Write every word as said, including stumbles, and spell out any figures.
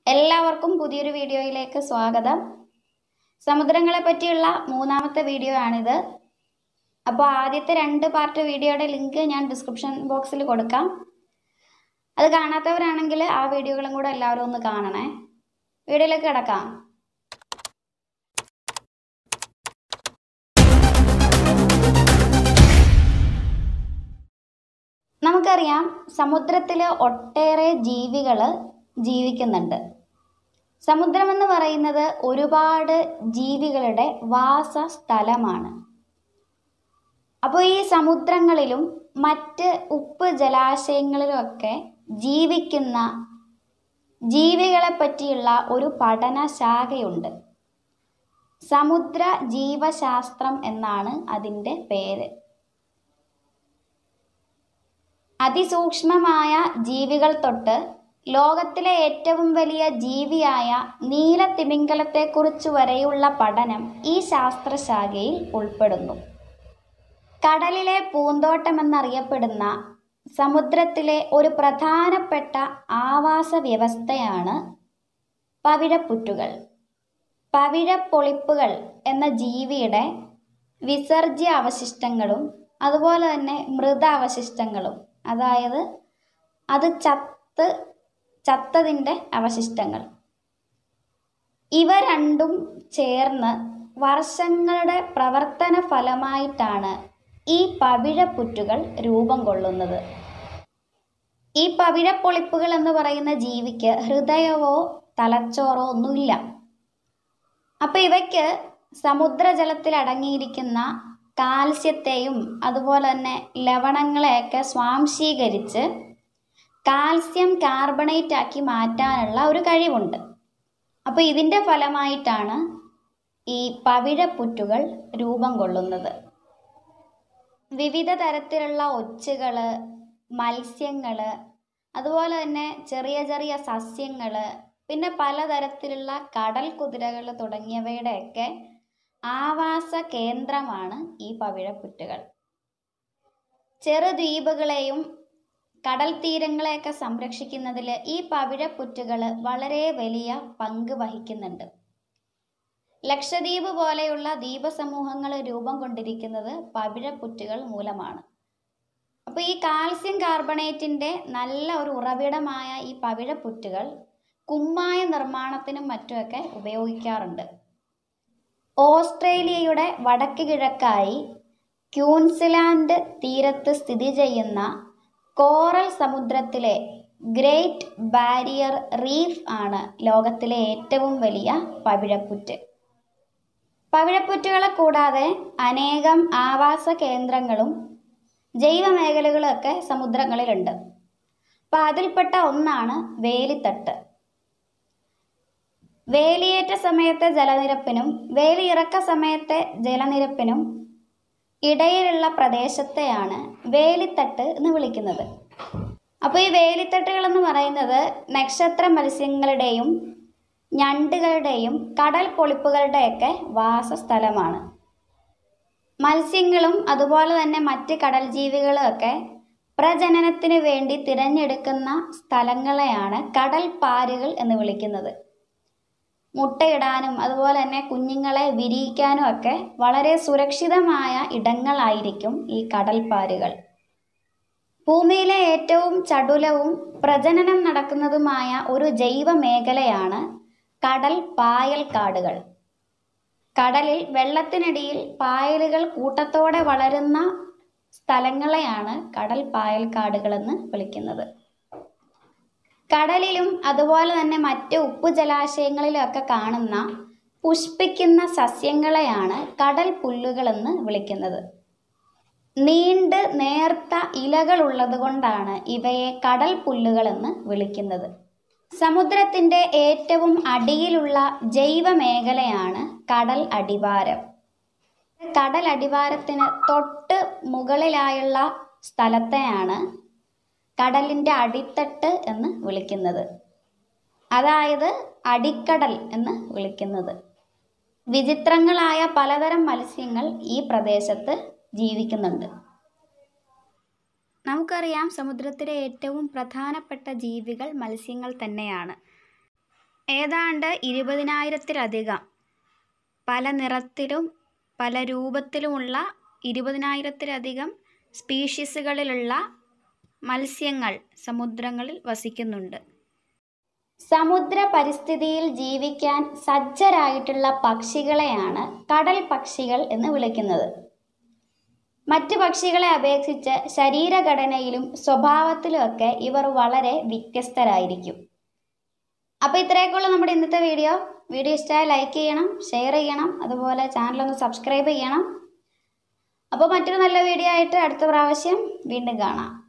എല്ലാവർക്കും പുതിയൊരു വീഡിയോയിലേക്ക് സ്വാഗതം. സമുദ്രങ്ങളെ പറ്റിയുള്ള മൂന്നാമത്തെ വീഡിയോ ആണിത്. അപ്പോൾ ആദ്യത്തെ രണ്ട് പാർട്ട് വീഡിയോയുടെ ലിങ്ക് ഞാൻ ഡിസ്ക്രിപ്ഷൻ ബോക്സിൽ കൊടുക്കാം. അത് കാണാത്തവരാണെങ്കിൽ ആ വീഡിയോകളും കൂടെ എല്ലാവരും ഒന്ന് കാണണേ. വീഡിയോയിലേക്ക് കിടക്കാം. നമുക്കറിയാം, സമുദ്രത്തിൽ ഒട്ടേറെ ജീവികൾ ജീവിക്കുന്നുണ്ട്. സമുദ്രമെന്ന് പറയുന്നത് ഒരുപാട് ജീവികളുടെ വാസസ്ഥലമാണ്. അപ്പോൾ ഈ സമുദ്രങ്ങളിലും മറ്റ് ഉപ്പ് ജലാശയങ്ങളിലുമൊക്കെ ജീവിക്കുന്ന ജീവികളെ പറ്റിയുള്ള ഒരു പഠനശാഖയുണ്ട്. സമുദ്ര ജീവശാസ്ത്രം എന്നാണ് അതിൻ്റെ പേര്. അതിസൂക്ഷ്മമായ ജീവികൾ തൊട്ട് ലോകത്തിലെ ഏറ്റവും വലിയ ജീവിയായ നീലത്തിമിംഗലത്തെക്കുറിച്ച് വരെയുള്ള പഠനം ഈ ശാസ്ത്രശാഖയിൽ ഉൾപ്പെടുന്നു. കടലിലെ പൂന്തോട്ടമെന്നറിയപ്പെടുന്ന സമുദ്രത്തിലെ ഒരു പ്രധാനപ്പെട്ട ആവാസ വ്യവസ്ഥയാണ് പവിഴപ്പുറ്റുകൾ. പവിഴപ്പൊളിപ്പുകൾ എന്ന ജീവിയുടെ വിസർജ്യ അവശിഷ്ടങ്ങളും അതുപോലെ തന്നെ മൃതാവശിഷ്ടങ്ങളും, അതായത് അത് ചത്ത് ചത്തതിൻ്റെ അവശിഷ്ടങ്ങൾ, ഇവ രണ്ടും ചേർന്ന് വർഷങ്ങളുടെ പ്രവർത്തന ഫലമായിട്ടാണ് ഈ പവിഴപ്പുറ്റുകൾ രൂപം കൊള്ളുന്നത്. ഈ പവിഴപ്പൊളിപ്പുകൾ എന്ന് പറയുന്ന ജീവിക്ക് ഹൃദയമോ തലച്ചോറോ ഒന്നുമില്ല. അപ്പം ഇവയ്ക്ക് സമുദ്രജലത്തിൽ അടങ്ങിയിരിക്കുന്ന കാൽസ്യത്തെയും അതുപോലെ തന്നെ ലവണങ്ങളെയൊക്കെ സ്വാംശീകരിച്ച് കാൽസ്യം കാർബണേറ്റ് ആക്കി മാറ്റാനുള്ള ഒരു കഴിവുണ്ട്. അപ്പോൾ ഇതിൻ്റെ ഫലമായിട്ടാണ് ഈ പവിഴപ്പുറ്റുകൾ രൂപം കൊള്ളുന്നത്. വിവിധ തരത്തിലുള്ള ഒച്ചുകൾ, മത്സ്യങ്ങൾ, അതുപോലെ തന്നെ ചെറിയ ചെറിയ സസ്യങ്ങൾ, പിന്നെ പലതരത്തിലുള്ള കടൽ കുതിരകൾ തുടങ്ങിയവയുടെയൊക്കെ ആവാസ കേന്ദ്രമാണ് ഈ പവിഴപ്പുറ്റുകൾ. ചെറുദ്വീപുകളെയും കടൽ തീരങ്ങളെയൊക്കെ സംരക്ഷിക്കുന്നതിൽ ഈ പവിഴപ്പുറ്റുകൾ വളരെ വലിയ പങ്ക് വഹിക്കുന്നുണ്ട്. ലക്ഷദ്വീപ് പോലെയുള്ള ദ്വീപസമൂഹങ്ങൾ രൂപം കൊണ്ടിരിക്കുന്നത് പവിഴപ്പുറ്റുകൾ മൂലമാണ്. അപ്പോൾ ഈ കാൽസ്യം കാർബണേറ്റിൻ്റെ നല്ല ഒരു ഉറവിടമായ ഈ പവിഴപ്പുറ്റുകൾ കുമ്മായ നിർമ്മാണത്തിനും മറ്റുമൊക്കെ ഉപയോഗിക്കാറുണ്ട്. ഓസ്ട്രേലിയയുടെ വടക്ക് കിഴക്കായി ക്യൂൻസ്ലാൻഡ് തീരത്ത് സ്ഥിതി ചെയ്യുന്ന കോറൽ സമുദ്രത്തിലെ ഗ്രേറ്റ് ബാരിയർ റീഫ് ആണ് ലോകത്തിലെ ഏറ്റവും വലിയ പവിഴപ്പുറ്റ്. പവിഴപ്പുറ്റുകളെ കൂടാതെ അനേകം ആവാസ കേന്ദ്രങ്ങളും ജൈവമേഖലകളും ഒക്കെ സമുദ്രങ്ങളിലുണ്ട്. അപ്പം അതിൽപ്പെട്ട ഒന്നാണ് വേലിത്തട്ട്. വേലിയേറ്റ സമയത്തെ ജലനിരപ്പിനും വേലിയിറക്ക സമയത്തെ ജലനിരപ്പിനും ഇടയിലുള്ള പ്രദേശത്തെയാണ് വേലിത്തട്ട് എന്ന് വിളിക്കുന്നത്. അപ്പോൾ ഈ വേലിത്തട്ടുകൾ എന്ന് പറയുന്നത് നക്ഷത്ര മത്സ്യങ്ങളുടെയും ഞണ്ടുകളുടെയും കടൽ പൊളിപ്പുകളുടെയൊക്കെ വാസസ്ഥലമാണ്. മത്സ്യങ്ങളും അതുപോലെ തന്നെ മറ്റ് കടൽ ജീവികളും ഒക്കെ പ്രജനനത്തിന് വേണ്ടി തിരഞ്ഞെടുക്കുന്ന സ്ഥലങ്ങളെയാണ് കടൽ പാരുകൾ എന്ന് വിളിക്കുന്നത്. മുട്ടയിടാനും അതുപോലെ തന്നെ കുഞ്ഞുങ്ങളെ വിരിയിക്കാനും ഒക്കെ വളരെ സുരക്ഷിതമായ ഇടങ്ങളായിരിക്കും ഈ കടൽപ്പാരുകൾ. ഭൂമിയിലെ ഏറ്റവും ചടുലവും പ്രജനനം നടക്കുന്നതുമായ ഒരു ജൈവ മേഖലയാണ് കടൽ പായൽക്കാടുകൾ. കടലിൽ വെള്ളത്തിനടിയിൽ പായലുകൾ കൂട്ടത്തോടെ വളരുന്ന സ്ഥലങ്ങളെയാണ് കടൽ പായൽക്കാടുകളെന്ന് വിളിക്കുന്നത്. കടലിലും അതുപോലെ തന്നെ മറ്റ് ഉപ്പു ജലാശയങ്ങളിലൊക്കെ കാണുന്ന പുഷ്പിക്കുന്ന സസ്യങ്ങളെയാണ് കടൽ പുല്ലുകളെന്ന് വിളിക്കുന്നത്. നീണ്ട് നേർത്ത ഇലകളുള്ളത് കൊണ്ടാണ് ഇവയെ കടൽ പുല്ലുകളെന്ന് വിളിക്കുന്നത്. സമുദ്രത്തിൻ്റെ ഏറ്റവും അടിയിലുള്ള ജൈവ മേഖലയാണ് കടൽ അടിവാരം. കടൽ അടിവാരത്തിന് തൊട്ട് മുകളിലായുള്ള സ്ഥലത്തെയാണ് കടലിൻ്റെ അടിത്തട്ട് എന്ന് വിളിക്കുന്നത്, അതായത് അടിക്കടൽ എന്ന് വിളിക്കുന്നത്. വിചിത്രങ്ങളായ പലതരം മത്സ്യങ്ങൾ ഈ പ്രദേശത്ത് ജീവിക്കുന്നുണ്ട്. നമുക്കറിയാം, സമുദ്രത്തിലെ ഏറ്റവും പ്രധാനപ്പെട്ട ജീവികൾ മത്സ്യങ്ങൾ തന്നെയാണ്. ഏതാണ്ട് ഇരുപതിനായിരത്തിലധികം പല നിറത്തിലും പല രൂപത്തിലുമുള്ള ഇരുപതിനായിരത്തിലധികം സ്പീഷീസുകളിലുള്ള മത്സ്യങ്ങൾ സമുദ്രങ്ങളിൽ വസിക്കുന്നുണ്ട്. സമുദ്ര പരിസ്ഥിതിയിൽ ജീവിക്കാൻ സജ്ജരായിട്ടുള്ള പക്ഷികളെയാണ് കടൽ പക്ഷികൾ എന്ന് വിളിക്കുന്നത്. മറ്റ് പക്ഷികളെ അപേക്ഷിച്ച് ശരീരഘടനയിലും സ്വഭാവത്തിലുമൊക്കെ ഇവർ വളരെ വ്യത്യസ്തരായിരിക്കും. അപ്പോൾ ഇത്രയൊക്കെയുള്ള നമ്മുടെ ഇന്നത്തെ വീഡിയോ. വീഡിയോ ഇഷ്ടമായി ലൈക്ക് ചെയ്യണം, ഷെയർ ചെയ്യണം, അതുപോലെ ചാനലൊന്ന് സബ്സ്ക്രൈബ് ചെയ്യണം. അപ്പോൾ മറ്റൊരു നല്ല വീഡിയോ ആയിട്ട് അടുത്ത പ്രാവശ്യം വീണ്ടും കാണാം.